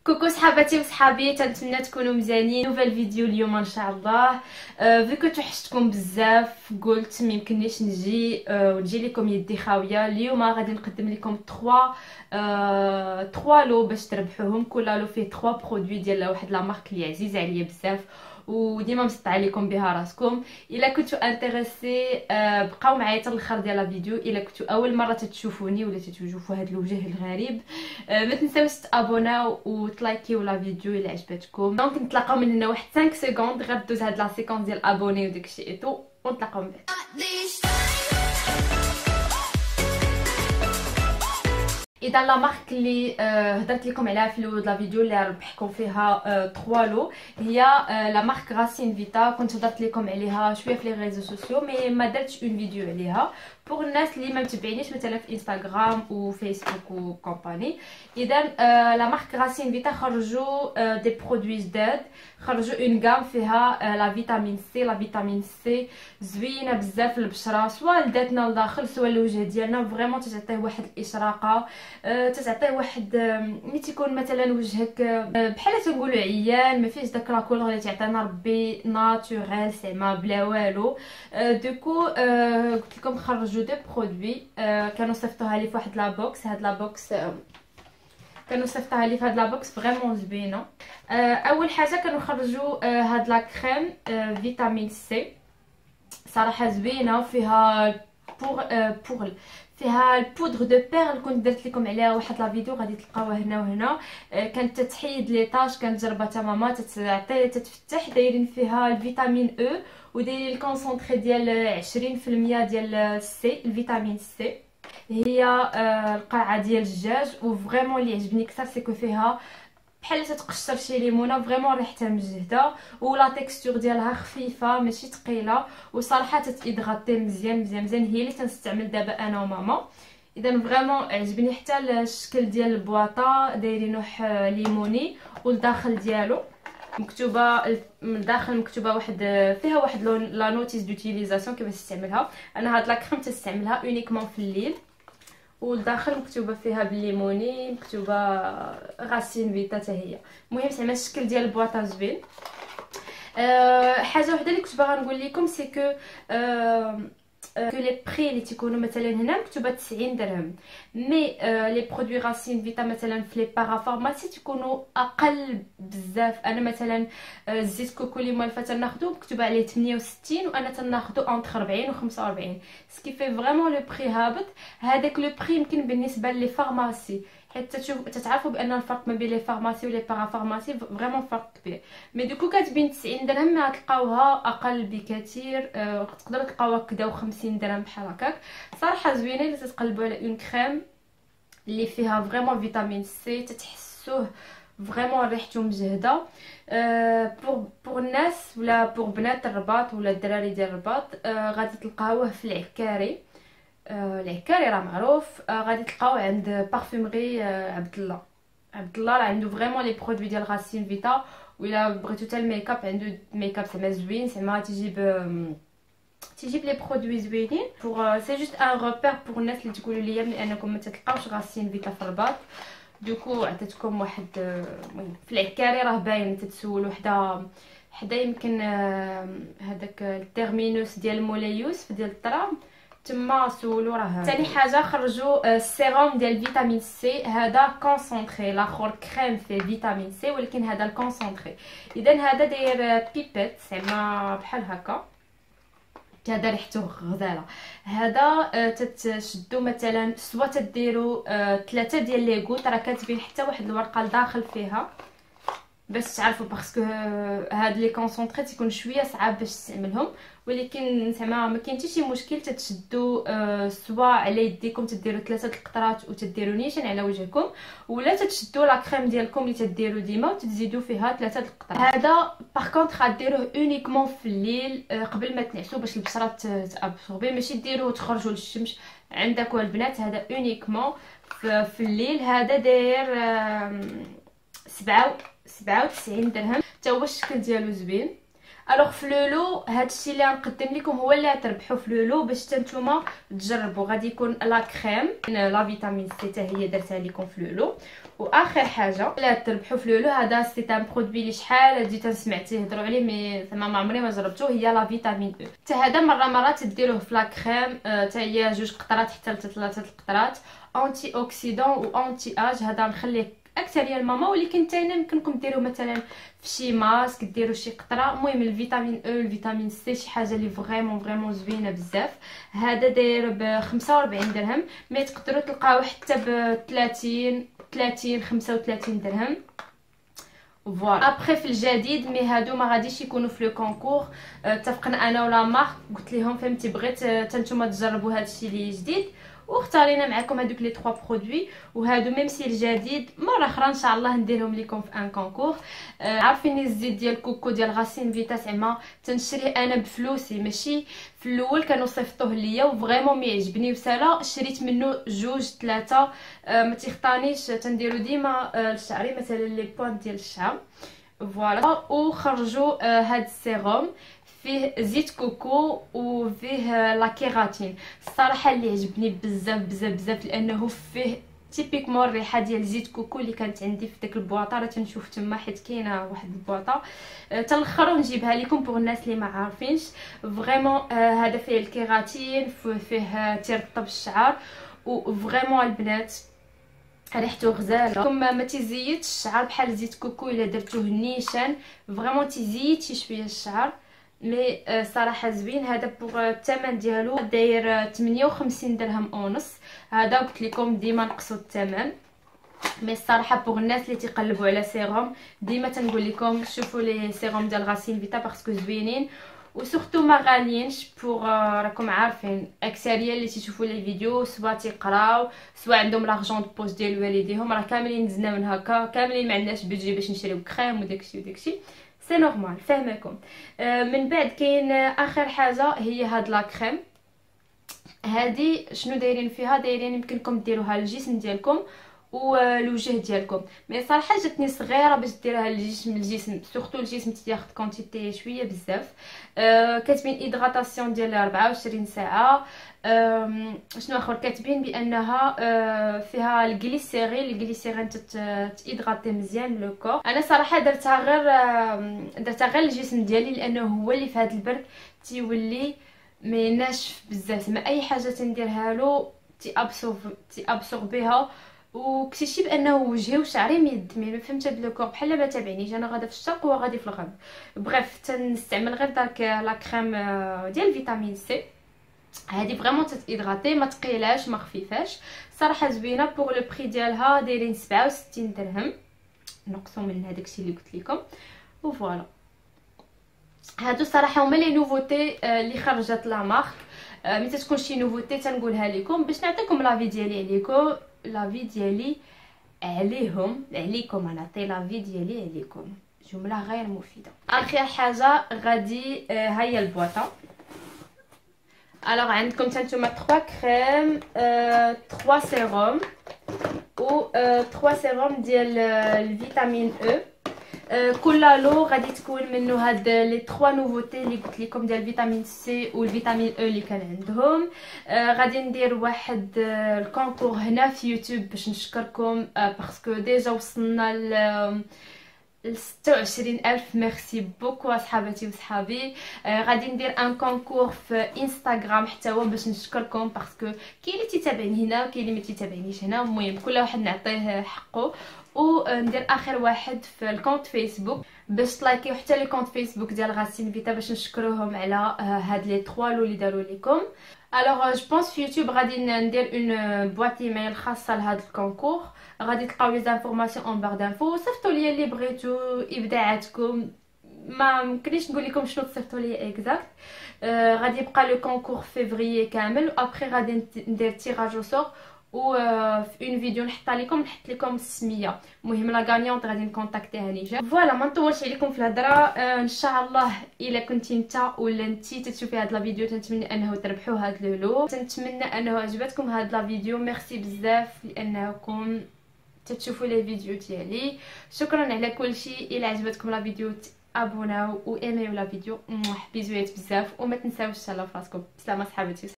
كوكو صحاباتي وصحابي، تنتمنى تكونوا مزيانين. نوفيل فيديو اليوم ان شاء الله. فيكو توحشتكم بزاف قلت ما يمكننيش نجي ونجي لكم يدي خاويه. اليوم غادي نقدم لكم 3 لو باش تربحوهم. كل لو فيه 3 برودوي ديال واحد لا مارك اللي عزيزه عليا بزاف وديما مسطعه لكم بها راسكم. الا كنتو انتريسي بقاو معايا حتى الاخر ديال الفيديو. الا كنتو اول مره تشوفوني ولا تشوفوا هذا الوجه الغريب، ما تنساوش تابوناو وتلايكيو لا فيديو الا عجبتكم. دونك نتلاقاو من هنا واحد 5 سكوند، غير دوز هاد لا سيكونس ديال ابوني وداكشي ايتو ونتلاقاو من بعد. اذا لا مارك اللي هضرت لكم عليها في الاول لا فيديو اللي ربحكم فيها 3 لو هي لا مارك غاسين فيتا. كنت هضرت لكم عليها شويه في لي ريزو سوسيو مي ما درتش اون فيديو عليها بور الناس اللي ما متبعينيش مثلا في انستغرام وفيسبوك وكومباني. اذا لا مارك غاسين فيتا خرجوا دي برودوي جداد، خرجوا اون غام فيها لا فيتامين سي. لا فيتامين سي زوينه بزاف للبشره، سواء لذاتنا لداخل سواء الوجه ديالنا. فريمون تتعطيه واحد الاشراقه، تتعطيه واحد ملي تيكون مثلا وجهك بحال تنقولوا عيان، ما فيهش داك لاكولور اللي تعطينا ربي ناتوريل زعما بلا والو. دوكو قلت لكم خرجوا دو برودوي كانوا صيفطوها لي فواحد لا بوكس. هاد لا بوكس كانوا صيفطوها لي فهاد لا بوكس فريمون زوينه. اول حاجه كانوا خرجوا هاد لا كريم فيتامين سي، صراحه زوينه. فيها بور فيها البودر دو بيرل، كنت درت لكم عليها واحد لا فيديو غادي تلقاوها هنا وهنا. كانت تتحيد لي طاش، كانت جربتها ماما، تتعطي تتفتح. دايرين فيها الفيتامين او ودايرين الكونسونطري ديال 20% ديال السي، الفيتامين سي. هي القرعه ديال الدجاج، وفريمون اللي عجبني كثر سيكو فيها بحال تتقشر شي ليمونه. فريمون ريحتها مجهده ولا تيكستور ديالها خفيفه ماشي ثقيله، وصراحه تتيدغاطي مزيان مزيان مزيان. هي اللي تنستعمل دابا انا وماما. اذا فريمون عجبني حتى الشكل ديال البواطه، دايرينه ليموني والداخل ديالو مكتوبه من الداخل مكتوبه واحد فيها واحد لا نوتيس دوتيليزاسيون كيفاش تستعملها. انا هاد لا كريم تستعملها اونيكمون في الليل، والداخل مكتوبه فيها بالليموني مكتوبه غاسين فيتا حتى هي. المهم زعما الشكل ديال البواطه زوين. حاجه وحده اللي كنت باغا نقول لكم سي كو لي بري اللي تيكونوا مثلا هنا مكتوبه 90 درهم، مي لي برودوي غاسين فيتا مثلا في لي بارافارماسي تيكونوا اقل بزاف. انا مثلا الزيت كوكو اللي موالفه تناخذو مكتوبه عليه 68 وانا تناخذو انتر 40 و 45، سكي في فريمون لو بري هابط. هذاك لو بري يمكن بالنسبه لي فارماسي، حيت تتعرفوا بان الفرق ما بين لي فارماسي ولي بارافارماسي فريمون فرق كبير. مي دوكو كتبين 90 درهم ما تلقاوها اقل بكثير. تقدروا تلقاوها كدا 50 درهم بحال هكاك. صراحه زوينه الا تتقلبوا على اون كريم اللي فيها فريمون فيتامين سي، تتحسوه فريمون ريحته مجهده. بور الناس ولا بور بنات الرباط ولا الدراري ديال الرباط غادي تلقاوه في العكاري. العكاري راه معروف. غادي تلقاوه عند بارفومري عبد الله راه عنده فريمون لي برودوي ديال غاسين فيتا. ولا بغيتو حتى الميكاب عنده ميكاب زعما زوين، زعما تيجيب لي برودوي زوينين. بور سي جوست ان روبير بور الناس اللي تقولوا لي من انكم ما تلقاوش غاسين فيتا في الرباط. دوكو عطيتكم واحد المهم في العكاري راه باين تتسولوا حدا يمكن هذاك التيرمينوس ديال مولاي يوسف ديال الترام تما سولو راه. ثاني حاجه خرجوا السيروم ديال فيتامين سي. هذا كونسونطري، الاخر كريم فيه فيتامين سي ولكن هذا الكونسونطري. اذا هذا داير بيبيت زعما بحال هكا، هذا ريحته غزاله. هذا تتشدو مثلا سوا تديروا 3 ديال ليغوت، راه كتبين حتى واحد الورقه لداخل فيها باش تعرفوا، باسكو هاد لي كونسونطري تيكون شويه صعاب باش تستعملهم، ولكن زعما ما كاين حتى شي مشكل. تتشدوا سوا على يديكم تديروا 3 القطرات وتديروا نيشان على وجهكم، ولا تتشدوا لا كريم ديالكم اللي تديروا ديما وتزيدوا فيها 3 القطرات. هذا باغ كونطخ غديروه اونيكمون في الليل قبل ما تنعسوا باش البشره تابسوربي، ماشي ديروه تخرجوا للشمس عندك والبنات. هذا اونيكمون في الليل. هذا داير 97 درهم، حتى هو الشكل ديالو زوين. الوغ في لولو هادشي اللي غنقدم لكم هو اللي غتربحوا في لولو باش حتى نتوما تجربوا. غادي يكون لا كريم لا فيتامين سي حتى هي درتها لكم في لولو. واخر حاجه اللي غتربحوا في لولو هذا سي ان برودوي اللي شحال جيت سمعت يهضروا عليه مي زعما ما عمري ما جربته، هي لا فيتامين او. حتى هذا مرات ديروه في لا كريم حتى هي 2 قطرات حتى 3 القطرات، انتي اوكسيدون و انتي اج. هذا نخليه اكثريه الماما، ولكن حتى يمكنكم ديروه مثلا في شي ماسك ديروا شي قطره. المهم الفيتامين او الفيتامين سي شي حاجه اللي فريمون زوينه بزاف. هذا داير ب 45 درهم، مي تقدروا تلقاوه حتى ب 30 35 درهم. فوالا ابري في الجديد مي هادو ما غاديش يكونوا في لو كونكور. اتفقنا انا ولا مارك، قلت لهم فهمتي بغيت حتى نتوما تجربوا هادشي اللي جديد، واختارينا معكم هذوك لي 3 برودوي. وهادو ميم سي الجديد مره اخرى ان شاء الله نديرهم لكم في ان كونكور. عارفين الزيت ديال كوكو ديال غاسين فيتا زعما تنشريه انا بفلوسي، ماشي في الاول كانوا صيفطوه ليا وفريمون ميعجبني وسالا، شريت منه 2 3. ما تيخطانيش تنديرو ديما لشعري مثلا لي بوانت ديال الشعر. فوالا وخرجوا هاد السيروم فيه زيت كوكو وفيه لا كيراتين. الصراحه اللي عجبني بزاف لانه فيه تيبيكمون الريحه ديال زيت كوكو اللي كانت عندي في داك البواطه. راه تنشوف تما حيت كاينه واحد البواطه تنخر ونجيبها لكم بوغ الناس اللي ما عارفينش. فريمون هذا فيه الكيراتين، فيه تيرطب الشعر، وفريمون البنات ريحته غزاله. كما ما تيزيدش الشعر بحال زيت كوكو الا درتوه نيشان، فريمون تيزيد شي شويه الشعر. مي صراحه زوين. هذا بوغ الثمن ديالو داير 58 درهم ونص. هذا قلت لكم ديما نقصوا الثمن، مي الصراحه بوغ الناس اللي تيقلبوا على سيروم ديما تنقول لكم شوفوا لي سيروم ديال غاسين فيتا باسكو زوينين وسورتو ما غاليينش. بوغ راكم عارفين اكثريه اللي تيشوفوا لي فيديو سوا تيقراو سوا عندهم لارجون دو بوز ديال والديهم، راه كاملين نزلنا من هكا، كاملين ما عندناش بيجي باش نشريو كريم وداكشي سي نورمال فهمكم. من بعد كاين اخر حاجه هي هاد لا كريم. هادي شنو دايرين فيها؟ دايرين يمكنكم ديروها للجسم ديالكم والوجه ديالكم، مي صراحه جاتني صغيره باش ديرها الجسم سورتو الجسم تياخذ كونتيتي شويه بزاف. كاتبين هيدراتاسيون ديال 24 ساعه. شنو اخر كاتبين بانها فيها الجليسيرين تيدغاتي مزيان لو كور. انا صراحه درتها غير الجسم ديالي لانه هو اللي في هذا البرد تيولي مي ناشف بزاف، ما اي حاجه تنديرها له تيابسوربيها. وكتشي بانه وجهي وشعري ميدمي، ما فهمت هاد لو كور بحال ما تابعنيش، انا غادا في الشرق وهو غادي في الغرب. بغيف تنستعمل غير داك لا كريم ديال فيتامين سي. هذه فريمون تتهيدراتي، ما ثقيلاش ما خفيفاش، صراحه زوينه. بوغ لو بري ديالها دايرين 67 درهم، نقصوا من هذاك الشيء اللي قلت لكم. وفوالا هادو صراحه هما لي نوفوتي اللي خرجت لا مارك. ملي تكون شي نوفوتي تنقولها لكم باش نعطيكم لافي ديالي عليكم، لافي ديالي عليكم، انا نعطي لافي ديالي عليكم. جمله غير مفيده. اخر حاجه غادي هي البواطه. الوغ عندكم نتوما 3 كريم 3 سيروم و 3 سيروم ديال الفيتامين او. كل لو غادي تكون منه هاد لي 3 نوفوتي اللي قلت لكم ديال فيتامين سي والفيتامين او اللي كان عندهم. غادي ندير واحد الكونكور هنا في يوتيوب باش نشكركم باسكو ديجا وصلنا ل 26000. ميرسي بوكو اصحاباتي وصحابي. غادي ندير ان كونكور في انستغرام حتى هو باش نشكركم باسكو كاين اللي تيتابعني هنا وكاين اللي ما تيتابعنيش هنا. المهم كل واحد نعطيه حقه. وندير اخر واحد في الكونت فيسبوك باش تلايكيو حتى لي كونت فيسبوك ديال غاسين فيتا باش نشكروهم على هاد لي 3 لو اللي داروا لكم. الوغ جو بونس في يوتيوب غادي ندير اون بواط ايميل خاصه لهاد الكونكور، غادي تلقاو لي زانفورماسيون اون بار دانفو. صيفطوا لي اللي بغيتو ابداعاتكم، ما ممكنش نقول لكم شنو تصيفطوا لي اكزاكت. غادي يبقى لو كونكور فيفري كامل، وابري غادي ندير تيراج او سور في اون فيديو نحط لكم السميه. المهم لا غانيونط غادي نكونتاكتيها نيجا. فوالا ما نطولش عليكم في الهضره. ان شاء الله الا كنتي نتا ولا نتي تشوفي هاد لا فيديو تنتمنى انه تربحوا هاد لولو، تنتمنى انه عجبتكم هاد لا فيديو. ميرسي بزاف لانكم تشوفوا لي فيديو ديالي. شكرا على كل شيء. الا عجبتكم لا فيديو ابوناو وايميو لا فيديو. بيزويات بزاف وما تنساوش تهلاو فراسكم. بسلامه صحابتي.